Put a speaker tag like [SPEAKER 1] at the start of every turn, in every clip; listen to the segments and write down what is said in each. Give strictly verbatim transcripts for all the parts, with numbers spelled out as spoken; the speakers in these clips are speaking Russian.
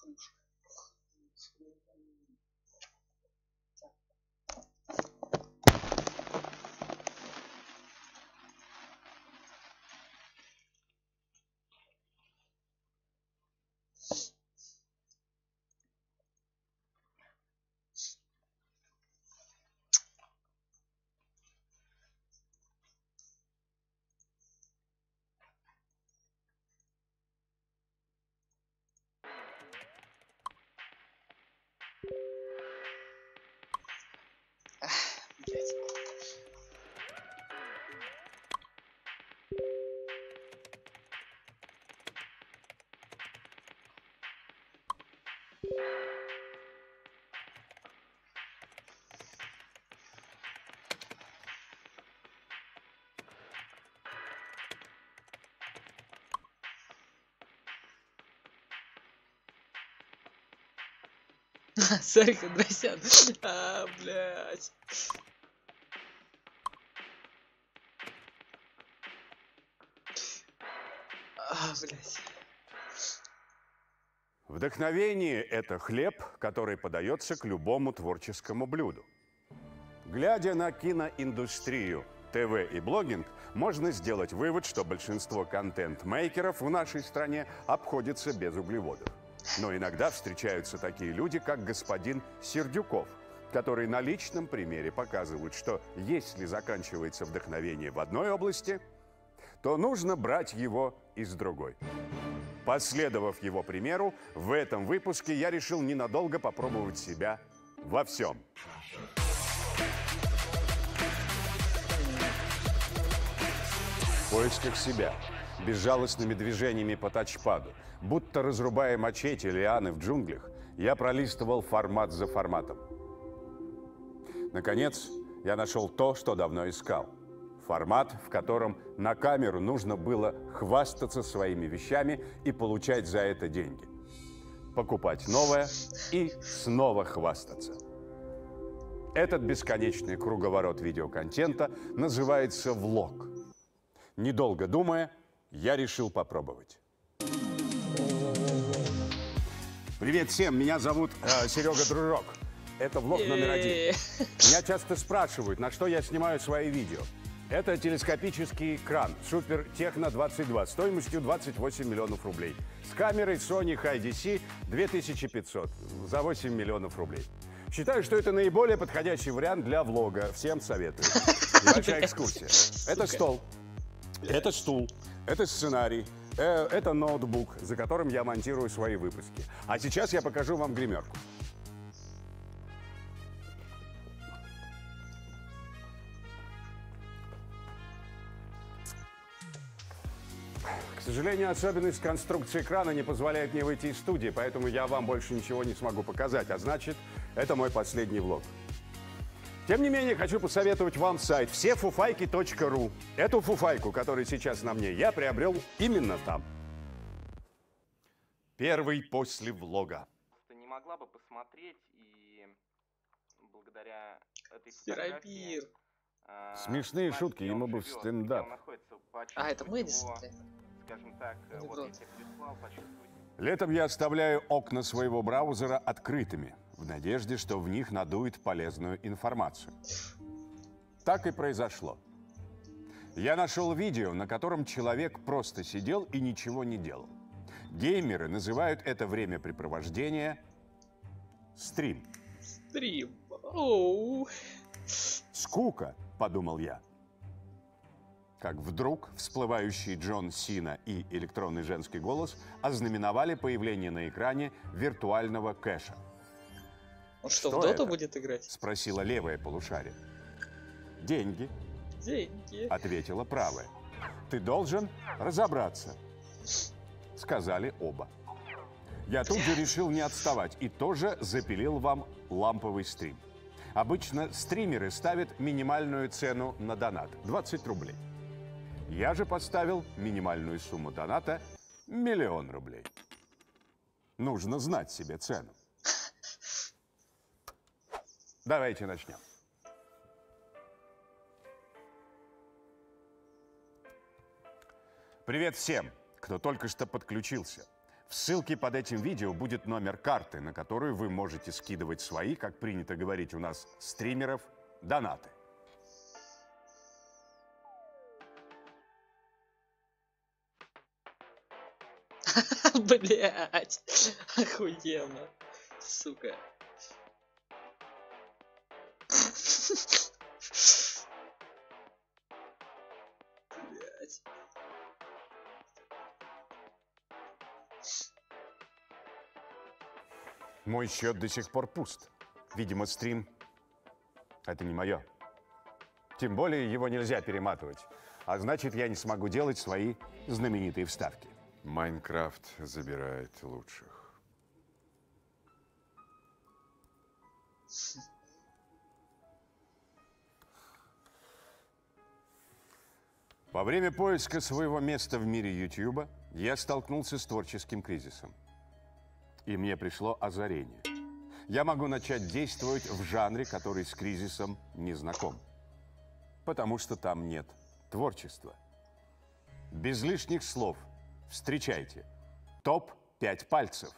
[SPEAKER 1] покушать. Блять. Сарик Андросян. А, блядь. А, блядь.
[SPEAKER 2] Вдохновение – это хлеб, который подается к любому творческому блюду. Глядя на киноиндустрию, ТВ и блогинг, можно сделать вывод, что большинство контент-мейкеров в нашей стране обходится без углеводов. Но иногда встречаются такие люди, как господин Сердюков, который на личном примере показывает, что если заканчивается вдохновение в одной области, то нужно брать его из другой. Последовав его примеру, в этом выпуске я решил ненадолго попробовать себя во всем. В поисках себя, безжалостными движениями по тачпаду, будто разрубая мачете лианы в джунглях, я пролистывал формат за форматом. Наконец, я нашел то, что давно искал. Формат, в котором на камеру нужно было хвастаться своими вещами и получать за это деньги. Покупать новое и снова хвастаться. Этот бесконечный круговорот видеоконтента называется влог. Недолго думая, я решил попробовать. Привет всем, меня зовут э, Серега Дружок. Это влог номер один. Меня часто спрашивают, на что я снимаю свои видео. Это телескопический кран Супер Техно двадцать два стоимостью двадцать восемь миллионов рублей. С камерой Sony Hi ди си две тысячи пятьсот за восемь миллионов рублей. Считаю, что это наиболее подходящий вариант для влога. Всем советую. Небольшая экскурсия. Это стол. Это стул. Это сценарий. Э, это ноутбук, за которым я монтирую свои выпуски. А сейчас я покажу вам гримерку. К сожалению, особенность конструкции крана не позволяет мне выйти из студии, поэтому я вам больше ничего не смогу показать, а значит, это мой последний влог. Тем не менее, хочу посоветовать вам сайт все фуфайки точка ру. Эту фуфайку, которая сейчас на мне, я приобрел именно там. Первый после влога.
[SPEAKER 3] Ты не могла бы посмотреть, и благодаря этой
[SPEAKER 1] Серапир.
[SPEAKER 3] фотографии...
[SPEAKER 2] Смешные шутки, ему бы в стендап.
[SPEAKER 1] А, это Мэдисон, да?
[SPEAKER 3] Скажем так,
[SPEAKER 1] Не
[SPEAKER 3] вот
[SPEAKER 1] брат.
[SPEAKER 3] я тебе прислал, почувствуйте.
[SPEAKER 2] Летом я оставляю окна своего браузера открытыми, в надежде, что в них надует полезную информацию. Так и произошло. Я нашел видео, на котором человек просто сидел и ничего не делал. Геймеры называют это времяпрепровождение стрим.
[SPEAKER 1] Стрим. Оу.
[SPEAKER 2] Скука, подумал я. Как вдруг всплывающий Джон Сина и электронный женский голос ознаменовали появление на экране виртуального кэша.
[SPEAKER 1] Он что,
[SPEAKER 2] Что
[SPEAKER 1] в доту
[SPEAKER 2] это?
[SPEAKER 1] будет играть?
[SPEAKER 2] Спросила левое полушарие. Деньги,
[SPEAKER 1] Деньги.
[SPEAKER 2] ответила правая. Ты должен разобраться, сказали оба. Я тут же решил не отставать и тоже запилил вам ламповый стрим. Обычно стримеры ставят минимальную цену на донат – двадцать рублей. Я же поставил минимальную сумму доната – миллион рублей. Нужно знать себе цену. Давайте начнем. Привет всем, кто только что подключился. В ссылке под этим видео будет номер карты, на которую вы можете скидывать свои, как принято говорить у нас, стримеров, донаты.
[SPEAKER 1] Блять, охуенно, сука. Блять.
[SPEAKER 2] Мой счет до сих пор пуст. Видимо, стрим – это не мое. Тем более его нельзя перематывать. А значит, я не смогу делать свои знаменитые вставки.
[SPEAKER 4] Майнкрафт забирает лучших.
[SPEAKER 2] Во время поиска своего места в мире Ютьюба я столкнулся с творческим кризисом. И мне пришло озарение. Я могу начать действовать в жанре, который с кризисом не знаком. Потому что там нет творчества. Без лишних слов. Встречайте. топ пять пальцев.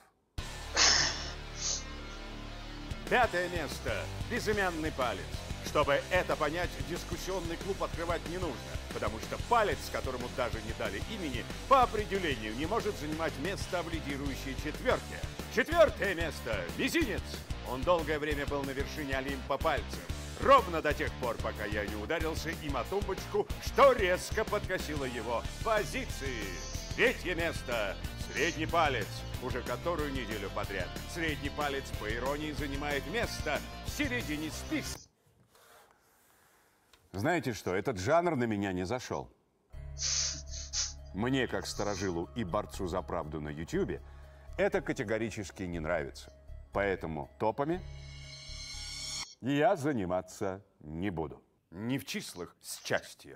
[SPEAKER 2] Пятое место. Безымянный палец. Чтобы это понять, дискуссионный клуб открывать не нужно. Потому что палец, которому даже не дали имени, по определению не может занимать место в лидирующей четверке. Четвертое место. Мизинец. Он долгое время был на вершине Олимпа пальцев. Ровно до тех пор, пока я не ударился им о тумбочку, что резко подкосило его позиции. Третье место. Средний палец. Уже которую неделю подряд. Средний палец, по иронии, занимает место в середине списка. Знаете что, этот жанр на меня не зашел. Мне, как сторожилу и борцу за правду на Ютьюбе, это категорически не нравится. Поэтому топами я заниматься не буду. Не в числах счастья.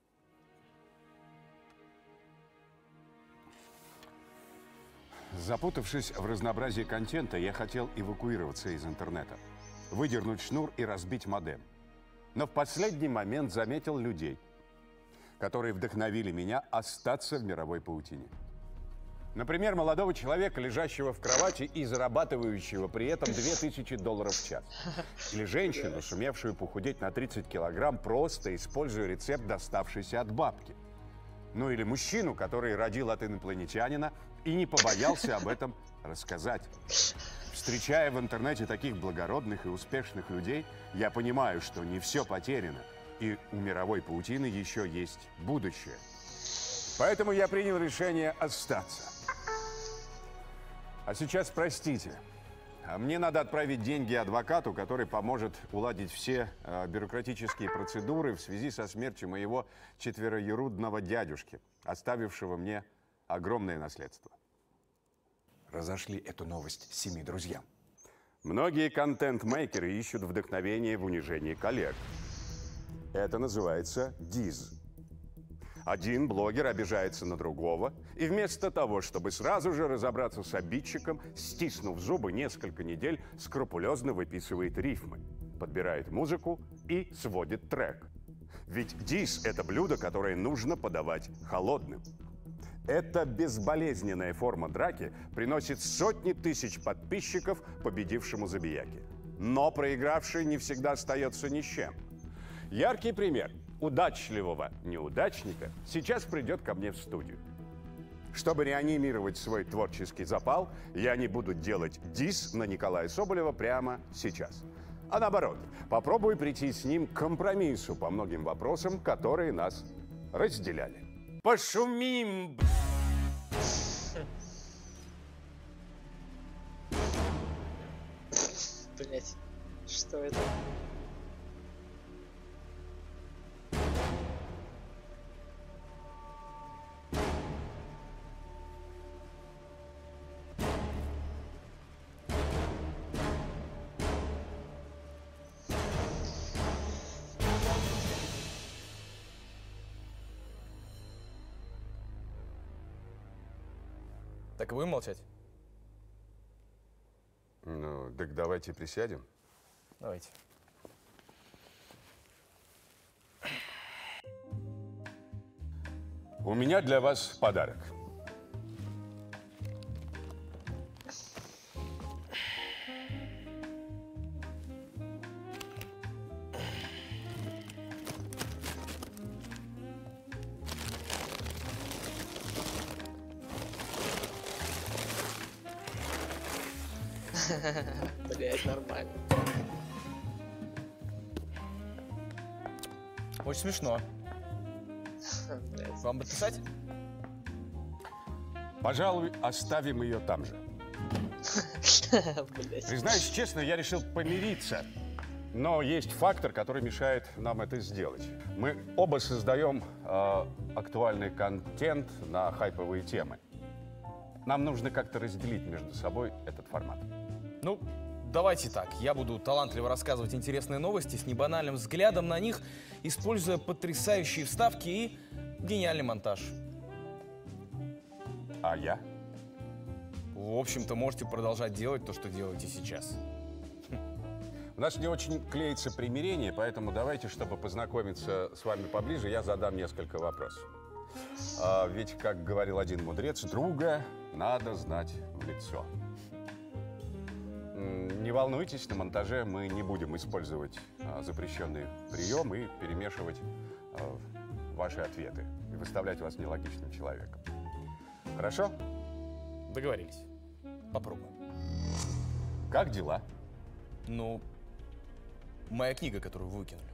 [SPEAKER 2] Запутавшись в разнообразии контента, я хотел эвакуироваться из интернета, выдернуть шнур и разбить модем. Но в последний момент заметил людей, которые вдохновили меня остаться в мировой паутине. Например, молодого человека, лежащего в кровати и зарабатывающего при этом две тысячи долларов в час. Или женщину, сумевшую похудеть на тридцать килограмм, просто используя рецепт, доставшийся от бабки. Ну или мужчину, который родил от инопланетянина и не побоялся об этом рассказать. Встречая в интернете таких благородных и успешных людей, я понимаю, что не все потеряно, и у мировой паутины еще есть будущее. Поэтому я принял решение остаться. А сейчас простите, мне надо отправить деньги адвокату, который поможет уладить все э, бюрократические процедуры в связи со смертью моего четвероюродного дядюшки, оставившего мне огромное наследство.
[SPEAKER 4] Разошли эту новость семи друзьям.
[SPEAKER 2] Многие контент-мейкеры ищут вдохновение в унижении коллег. Это называется диз. Один блогер обижается на другого, и вместо того, чтобы сразу же разобраться с обидчиком, стиснув зубы, несколько недель скрупулезно выписывает рифмы, подбирает музыку и сводит трек. Ведь диз – это блюдо, которое нужно подавать холодным. Эта безболезненная форма драки приносит сотни тысяч подписчиков победившему забияке. Но проигравший не всегда остается ни с чем. Яркий пример удачливого неудачника сейчас придет ко мне в студию. Чтобы реанимировать свой творческий запал, я не буду делать дис на Николая Соболева прямо сейчас. А наоборот, попробую прийти с ним к компромиссу по многим вопросам, которые нас разделяли. Пошумим!
[SPEAKER 1] Блять, что это?
[SPEAKER 5] Так и будем молчать?
[SPEAKER 2] Ну, так давайте присядем.
[SPEAKER 5] Давайте.
[SPEAKER 2] У меня для вас подарок.
[SPEAKER 1] Блять, нормально.
[SPEAKER 5] Очень смешно.
[SPEAKER 1] Блядь.
[SPEAKER 5] Вам подписать?
[SPEAKER 2] Пожалуй, оставим ее там же.
[SPEAKER 1] Блять.
[SPEAKER 2] Признаюсь честно, я решил помириться. Но есть фактор, который мешает нам это сделать. Мы оба создаем э, актуальный контент на хайповые темы. Нам нужно как-то разделить между собой этот формат.
[SPEAKER 5] Ну, давайте так. Я буду талантливо рассказывать интересные новости с небанальным взглядом на них, используя потрясающие вставки и гениальный монтаж.
[SPEAKER 2] А я?
[SPEAKER 5] В общем-то, можете продолжать делать то, что делаете сейчас.
[SPEAKER 2] У нас не очень клеится примирение, поэтому давайте, чтобы познакомиться с вами поближе, я задам несколько вопросов. А, ведь, как говорил один мудрец, друга надо знать в лицо. М, Не волнуйтесь, на монтаже мы не будем использовать а, запрещенный прием и перемешивать а, ваши ответы и выставлять вас нелогичным человеком. Хорошо?
[SPEAKER 5] Договорились. Попробуем.
[SPEAKER 2] Как дела?
[SPEAKER 5] Ну, моя книга, которую вы выкинули.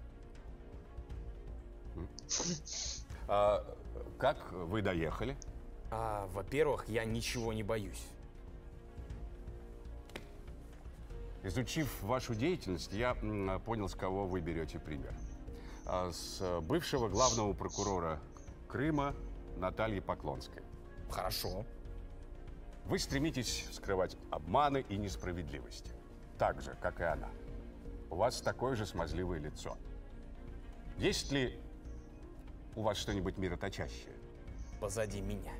[SPEAKER 2] А, как вы доехали?
[SPEAKER 5] А, во-первых, я ничего не боюсь.
[SPEAKER 2] Изучив вашу деятельность, я м, понял, с кого вы берете пример. А, С бывшего главного прокурора Крыма Натальи Поклонской.
[SPEAKER 5] Хорошо.
[SPEAKER 2] Вы стремитесь скрывать обманы и несправедливости. Так же, как и она. У вас такое же смазливое лицо. Есть ли у вас что-нибудь мироточащее?
[SPEAKER 5] Позади меня.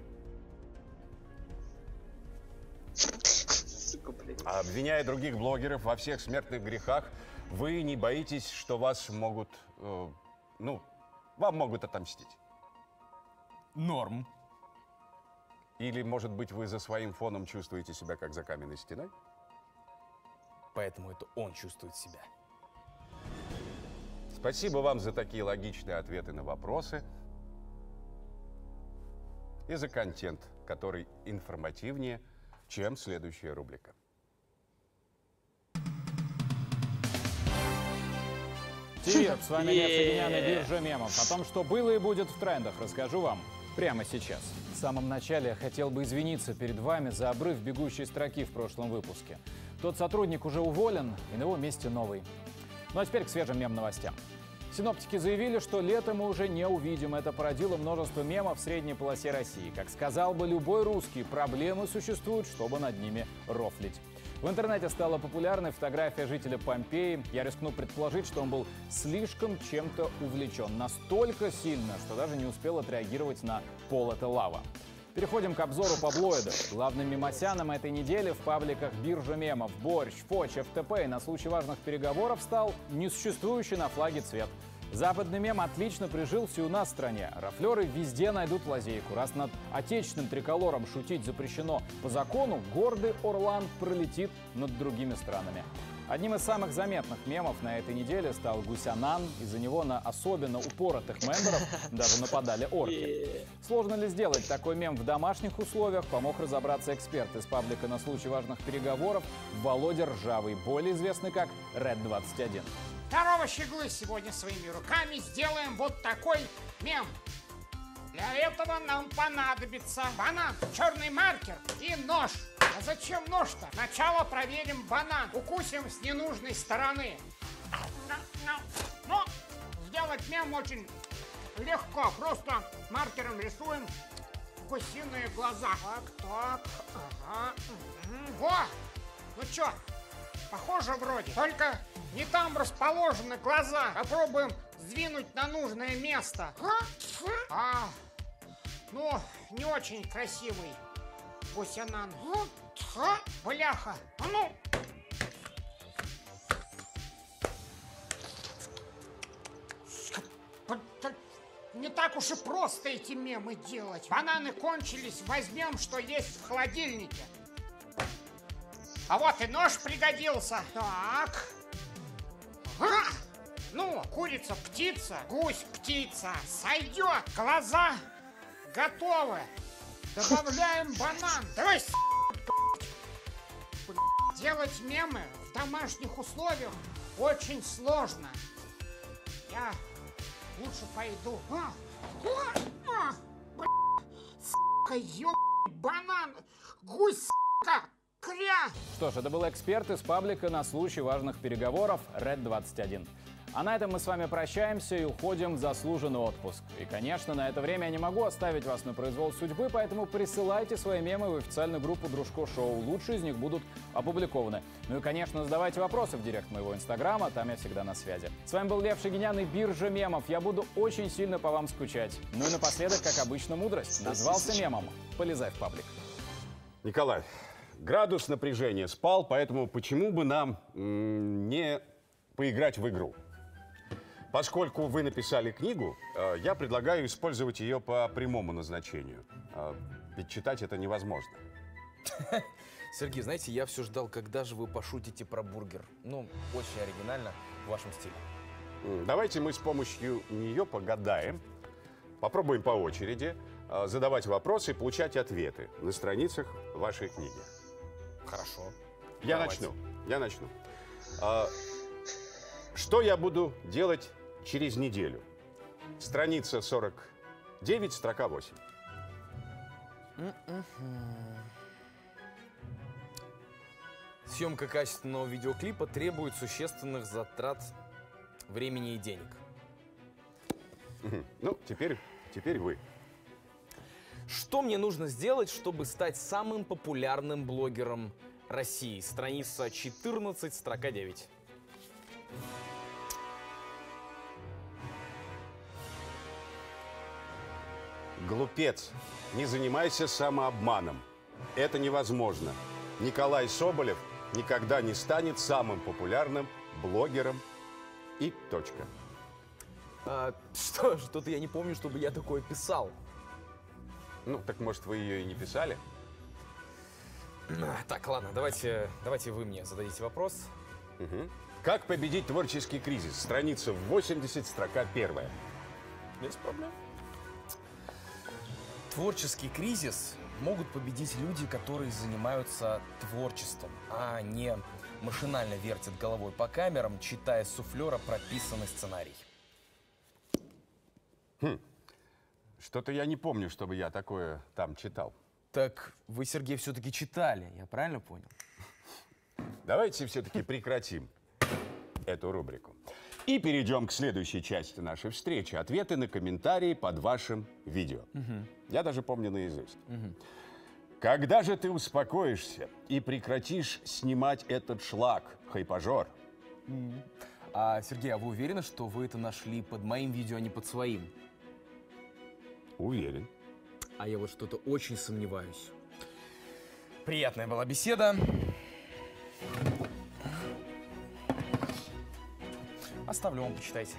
[SPEAKER 1] Сука, блядь.
[SPEAKER 2] А обвиняя других блогеров во всех смертных грехах, вы не боитесь, что вас могут, э, ну, вам могут отомстить?
[SPEAKER 5] Норм.
[SPEAKER 2] Или, может быть, вы за своим фоном чувствуете себя как за каменной стеной?
[SPEAKER 5] Поэтому это он чувствует себя.
[SPEAKER 2] Спасибо вам за такие логичные ответы на вопросы и за контент, который информативнее, чем следующая рубрика.
[SPEAKER 6] Привет, с вами Лев Сагинян и
[SPEAKER 1] Е.
[SPEAKER 6] биржа мемов. О том, что было и будет в трендах, расскажу вам прямо сейчас. В самом начале я хотел бы извиниться перед вами за обрыв бегущей строки в прошлом выпуске. Тот сотрудник уже уволен, и на его месте новый. Ну а теперь к свежим мем-новостям. Синоптики заявили, что лето мы уже не увидим. Это породило множество мемов в средней полосе России. Как сказал бы любой русский, проблемы существуют, чтобы над ними рофлить. В интернете стала популярной фотография жителя Помпеи. Я рискну предположить, что он был слишком чем-то увлечен. Настолько сильно, что даже не успел отреагировать на «пол это лава». Переходим к обзору таблоидов. Главным мемосяном этой недели в пабликах биржа мемов, Борщ, Фоч, эф тэ пэ и на случай важных переговоров стал несуществующий на флаге цвет. Западный мем отлично прижился и у нас в стране. Рафлеры везде найдут лазейку. Раз над отечественным триколором шутить запрещено по закону, гордый Орлан пролетит над другими странами. Одним из самых заметных мемов на этой неделе стал Гусянан. Из-за него на особенно упоротых мемберов даже нападали орки.
[SPEAKER 1] Е.
[SPEAKER 6] Сложно ли сделать такой мем в домашних условиях, помог разобраться эксперт из паблика на случай важных переговоров Володя Ржавый, более известный как Ред двадцать один.
[SPEAKER 7] Второго щеглы сегодня своими руками сделаем вот такой мем. Для этого нам понадобится банан, черный маркер и нож. А зачем нож-то? Сначала проверим банан. Укусим с ненужной стороны. Но сделать мем очень легко. Просто маркером рисуем гусиные глаза. Так, так, ага. Угу. Во! Ну чё, похоже вроде. Только не там расположены глаза. Попробуем сдвинуть на нужное место. А, ну, не очень красивый Гусянан. Бляха. А ну! Не так уж и просто эти мемы делать. Бананы кончились, возьмем, что есть в холодильнике. А вот и нож пригодился. Так. А! Ну, курица, птица, гусь, птица. Сойдет. Глаза готовы. Добавляем банан. Давай, с***, делать мемы в домашних условиях очень сложно. Я лучше пойду. А, а, а, бля, сука, ёб, банан, гусь, сука, кря.
[SPEAKER 6] Что ж, это был эксперт из паблика на случай важных переговоров Ред двадцать один. А на этом мы с вами прощаемся и уходим в заслуженный отпуск. И, конечно, на это время я не могу оставить вас на произвол судьбы, поэтому присылайте свои мемы в официальную группу Дружко Шоу. Лучшие из них будут опубликованы. Ну и, конечно, задавайте вопросы в директ моего инстаграма, там я всегда на связи. С вами был Лев Шагинян и Биржа мемов. Я буду очень сильно по вам скучать. Ну и напоследок, как обычно, мудрость. Назвался мемом. Полезай в паблик.
[SPEAKER 2] Николай, градус напряжения спал, поэтому почему бы нам м, не поиграть в игру? Поскольку вы написали книгу, э, я предлагаю использовать ее по прямому назначению. Э, ведь читать это невозможно.
[SPEAKER 5] Сергей, знаете, я все ждал, когда же вы пошутите про бургер. Ну, очень оригинально в вашем стиле.
[SPEAKER 2] М, Давайте мы с помощью нее погадаем, попробуем по очереди э, задавать вопросы и получать ответы на страницах вашей книги.
[SPEAKER 5] Хорошо.
[SPEAKER 2] Я
[SPEAKER 5] Давайте.
[SPEAKER 2] начну. Я начну. А, что я буду делать через неделю? Страница сорок девять, строка восемь.
[SPEAKER 5] Съемка качественного видеоклипа требует существенных затрат времени и денег.
[SPEAKER 2] Мгм. Ну, теперь, теперь вы.
[SPEAKER 5] Что мне нужно сделать, чтобы стать самым популярным блогером России? Страница четырнадцать, строка девять.
[SPEAKER 2] Глупец, не занимайся самообманом. Это невозможно. Николай Соболев никогда не станет самым популярным блогером. И точка.
[SPEAKER 5] А, что, что-то я не помню, чтобы я такое писал.
[SPEAKER 2] Ну, так может, вы ее и не писали?
[SPEAKER 5] А, Так, ладно, давайте, давайте вы мне зададите вопрос.
[SPEAKER 2] Мгм. Как победить творческий кризис? Страница восемьдесят, строка первая.
[SPEAKER 5] Без проблем. Творческий кризис могут победить люди, которые занимаются творчеством, а не машинально вертят головой по камерам, читая с суфлера прописанный сценарий.
[SPEAKER 2] Что-то я не помню, чтобы я такое там читал.
[SPEAKER 5] Так вы, Сергей, все-таки читали, я правильно понял?
[SPEAKER 2] Давайте все-таки прекратим эту рубрику. И перейдем к следующей части нашей встречи. Ответы на комментарии под вашим видео. Я даже помню наизусть. Когда же ты успокоишься и прекратишь снимать этот шлак, хайпажор?
[SPEAKER 5] А, Сергей, а вы уверены, что вы это нашли под моим видео, а не под своим?
[SPEAKER 2] Уверен.
[SPEAKER 5] А я вот что-то очень сомневаюсь. Приятная была беседа. Оставлю вам, почитайте.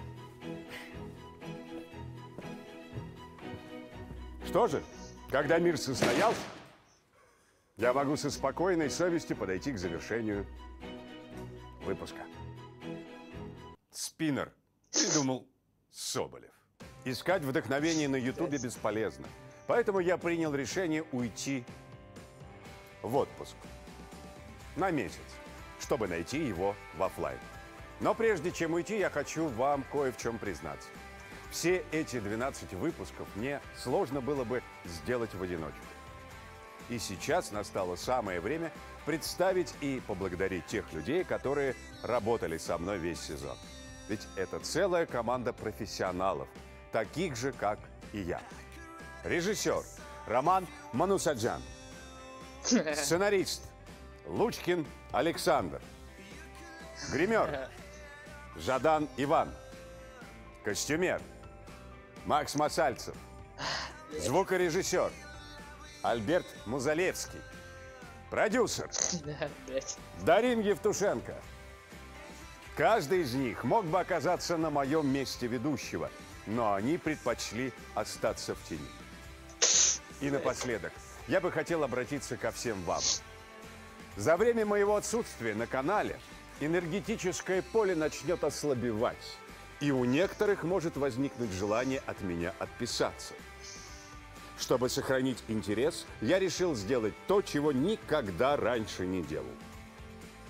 [SPEAKER 2] Что же, когда мир состоялся, я могу со спокойной совестью подойти к завершению выпуска. Спиннер придумал Соболев. Искать вдохновение на Ютубе бесполезно. Поэтому я принял решение уйти в отпуск на месяц, чтобы найти его в офлайн. Но прежде чем уйти, я хочу вам кое в чем признаться. Все эти двенадцать выпусков мне сложно было бы сделать в одиночку. И сейчас настало самое время представить и поблагодарить тех людей, которые работали со мной весь сезон. Ведь это целая команда профессионалов, таких же, как и я. Режиссер Роман Манусаджан. Сценарист Лучкин Александр. Гример Жадан Иван. Костюмер Макс Масальцев. Звукорежиссер Альберт Музалевский. Продюсер
[SPEAKER 1] Опять.
[SPEAKER 2] Дарин Евтушенко. Каждый из них мог бы оказаться на моем месте ведущего, но они предпочли остаться в тени. И напоследок, я бы хотел обратиться ко всем вам. За время моего отсутствия на канале энергетическое поле начнет ослабевать, и у некоторых может возникнуть желание от меня отписаться. Чтобы сохранить интерес, я решил сделать то, чего никогда раньше не делал.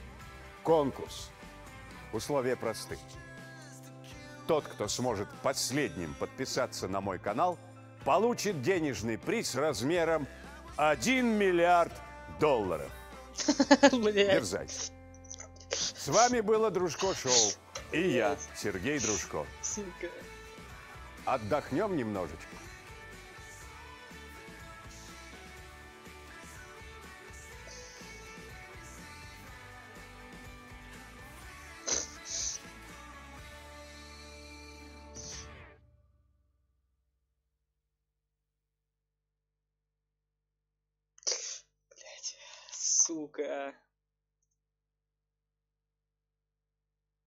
[SPEAKER 2] Конкурс. Условия просты. Тот, кто сможет последним подписаться на мой канал, получит денежный приз размером один миллиард долларов.
[SPEAKER 1] Блядь.
[SPEAKER 2] Дерзайте. С вами было Дружко Шоу. И я, Сергей Дружко.
[SPEAKER 1] Сука.
[SPEAKER 2] Отдохнем немножечко.
[SPEAKER 1] Сука.